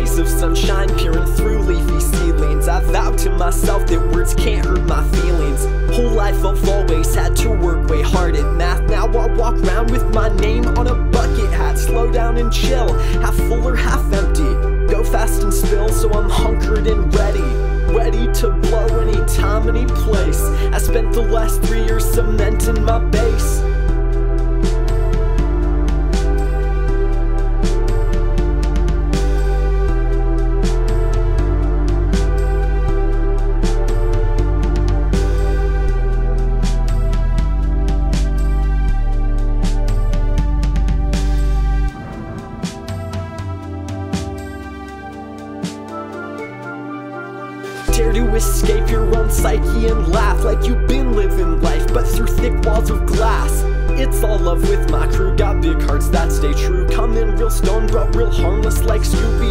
rays of sunshine peering through leafy ceilings. I vowed to myself that words can't hurt my feelings. Whole life I've always had to work way hard at math. Now I walk around with my name on a bucket hat. Slow down and chill, half full or half empty. Go fast and spill, so I'm hunkered and ready to blow anytime, any place. I spent the last 3 years cementing my base. Dare to escape your own psyche and laugh like you've been living life, but through thick walls of glass. It's all love with my crew, got big hearts that stay true. Come in real stone but real harmless like Scooby